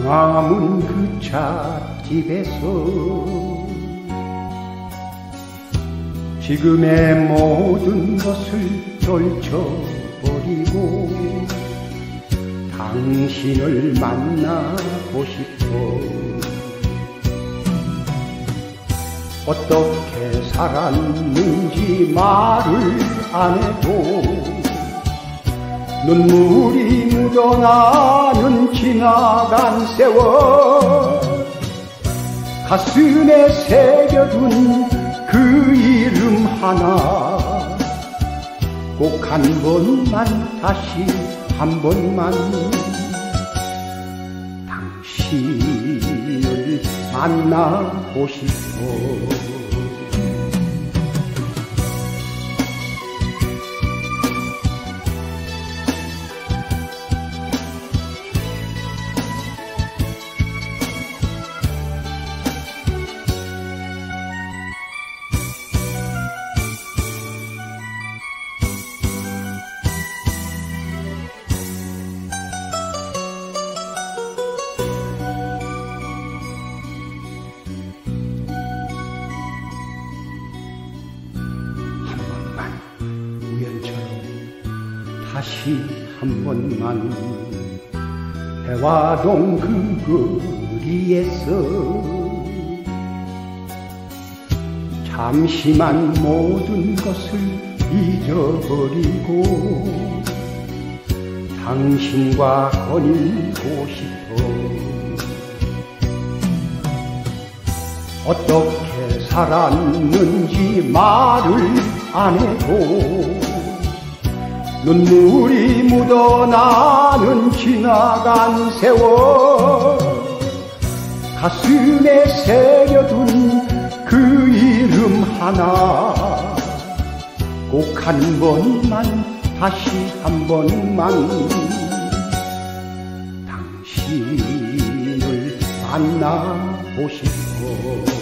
남은 그 찻집에서 지금의 모든 것을 떨쳐버리고 당신을 만나고 싶어. 어떻게 살았는지 말을 안 해도 눈물이 묻어나는 지나간 세월, 가슴에 새겨둔 그 이름 하나, 꼭 한 번만, 다시 한 번만 당신을 만나고 싶어. 다시 한 번만 해화동 그 거리에서 잠시만 모든 것을 잊어버리고 당신과 거닐고 싶어. 어떻게 살았는지 말을 안 해도 눈물이 묻어나는 지나간 세월, 가슴에 새겨둔 그 이름 하나, 꼭 한 번만, 다시 한 번만 당신을 만나고 싶어.